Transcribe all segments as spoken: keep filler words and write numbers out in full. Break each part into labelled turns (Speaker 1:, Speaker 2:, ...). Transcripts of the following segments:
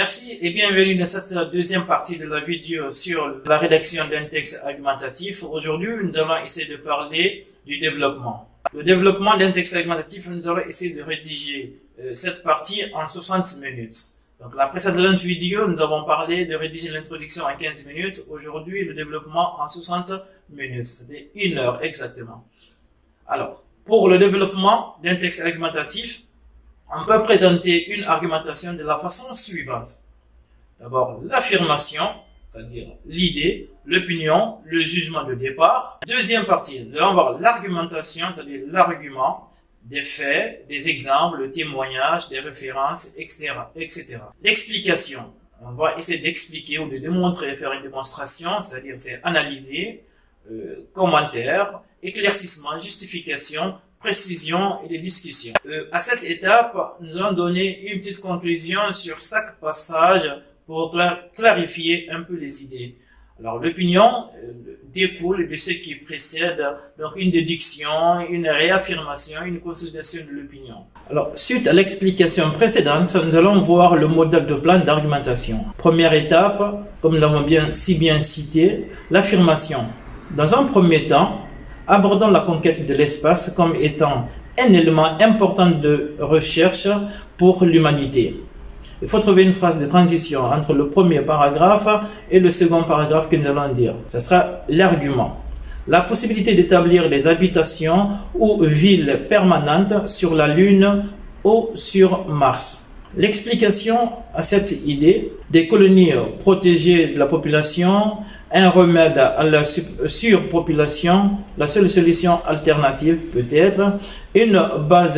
Speaker 1: Merci et bienvenue dans cette deuxième partie de la vidéo sur la rédaction d'un texte argumentatif. Aujourd'hui, nous allons essayer de parler du développement. Le développement d'un texte argumentatif, nous allons essayer de rédiger euh, cette partie en soixante minutes. Donc, la précédente vidéo, nous avons parlé de rédiger l'introduction en quinze minutes. Aujourd'hui, le développement en soixante minutes, c'est-à-dire une heure exactement. Alors, pour le développement d'un texte argumentatif, on peut présenter une argumentation de la façon suivante. D'abord, l'affirmation, c'est-à-dire l'idée, l'opinion, le jugement de départ. Deuxième partie, nous allons voir l'argumentation, c'est-à-dire l'argument, des faits, des exemples, le témoignage, des références, et cetera, et cetera. L'explication, on va essayer d'expliquer ou de démontrer, faire une démonstration, c'est-à-dire c'est analyser, euh, commentaire, éclaircissement, justification, précision et des discussions. Euh, à cette étape, nous allons donner une petite conclusion sur chaque passage pour cla clarifier un peu les idées. Alors, l'opinion euh, découle de ce qui précède, donc une déduction, une réaffirmation, une consolidation de l'opinion. Alors, suite à l'explication précédente, nous allons voir le modèle de plan d'argumentation. Première étape, comme nous l'avons bien, si bien cité, l'affirmation. Dans un premier temps, abordons la conquête de l'espace comme étant un élément important de recherche pour l'humanité. Il faut trouver une phrase de transition entre le premier paragraphe et le second paragraphe que nous allons dire. Ce sera l'argument. La possibilité d'établir des habitations ou villes permanentes sur la Lune ou sur Mars. L'explication à cette idée des colonies protégées de la population, un remède à la surpopulation, la seule solution alternative peut-être, une base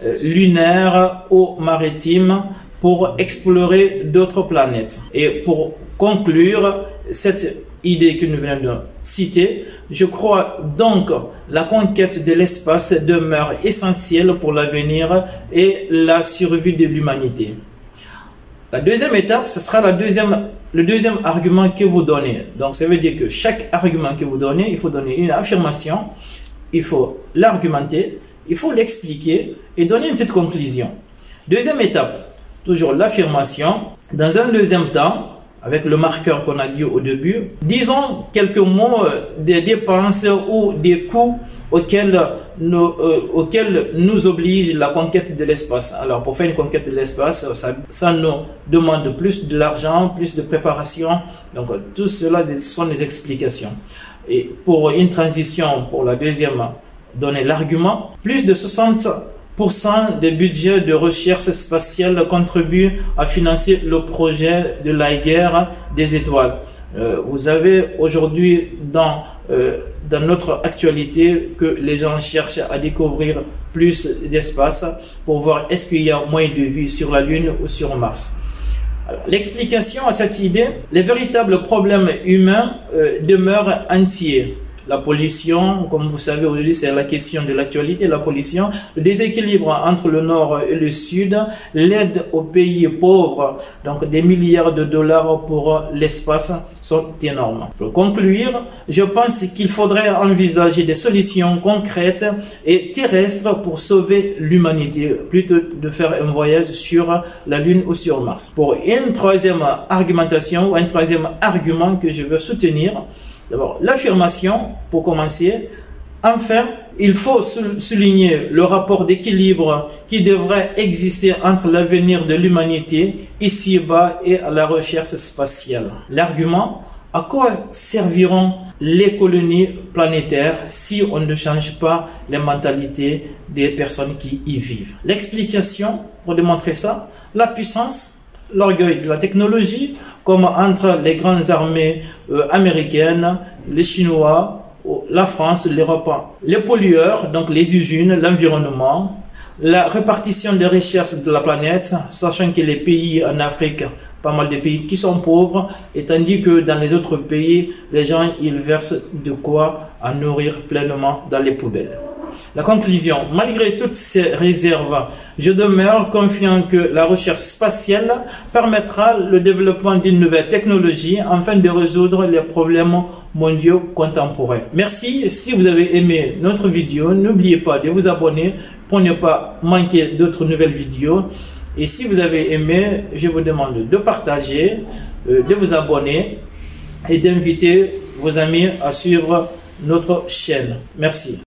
Speaker 1: lunaire ou maritime pour explorer d'autres planètes. Et pour conclure cette idée que nous venons de citer, je crois donc la conquête de l'espace demeure essentielle pour l'avenir et la survie de l'humanité. La deuxième étape, ce sera la deuxième, le deuxième argument que vous donnez. Donc, ça veut dire que chaque argument que vous donnez, il faut donner une affirmation, il faut l'argumenter, il faut l'expliquer et donner une petite conclusion. Deuxième étape, toujours l'affirmation. Dans un deuxième temps, avec le marqueur qu'on a dit au début, disons quelques mots des dépenses ou des coûts auxquels nous, euh, auxquels nous oblige la conquête de l'espace. Alors, pour faire une conquête de l'espace, ça, ça nous demande plus de l'argent, plus de préparation. Donc, tout cela sont des explications. Et pour une transition, pour la deuxième, donner l'argument, plus de soixante pour cent des budgets de recherche spatiale contribuent à financer le projet de la guerre des étoiles. Euh, vous avez aujourd'hui dans, euh, dans notre actualité que les gens cherchent à découvrir plus d'espace pour voir est-ce qu'il y a moyen de vie sur la Lune ou sur Mars. L'explication à cette idée, les véritables problèmes humains euh, demeurent entiers. La pollution, comme vous savez aujourd'hui, c'est la question de l'actualité, la pollution, le déséquilibre entre le nord et le sud, l'aide aux pays pauvres, donc des milliards de dollars pour l'espace sont énormes. Pour conclure, je pense qu'il faudrait envisager des solutions concrètes et terrestres pour sauver l'humanité, plutôt de faire un voyage sur la Lune ou sur Mars. Pour une troisième argumentation ou un troisième argument que je veux soutenir, d'abord, l'affirmation, pour commencer. Enfin, il faut souligner le rapport d'équilibre qui devrait exister entre l'avenir de l'humanité ici-bas et la recherche spatiale. L'argument, à quoi serviront les colonies planétaires si on ne change pas les mentalités des personnes qui y vivent? L'explication, pour démontrer ça, la puissance, l'orgueil de la technologie, comme entre les grandes armées euh, américaines, les Chinois, la France, l'Europe. Les pollueurs, donc les usines, l'environnement, la répartition des richesses de la planète, sachant que les pays en Afrique, pas mal de pays qui sont pauvres, et tandis que dans les autres pays, les gens, ils versent de quoi à nourrir pleinement dans les poubelles. La conclusion, malgré toutes ces réserves, je demeure confiant que la recherche spatiale permettra le développement d'une nouvelle technologie afin de résoudre les problèmes mondiaux contemporains. Merci. Si vous avez aimé notre vidéo, n'oubliez pas de vous abonner pour ne pas manquer d'autres nouvelles vidéos. Et si vous avez aimé, je vous demande de partager, euh, de vous abonner et d'inviter vos amis à suivre notre chaîne. Merci.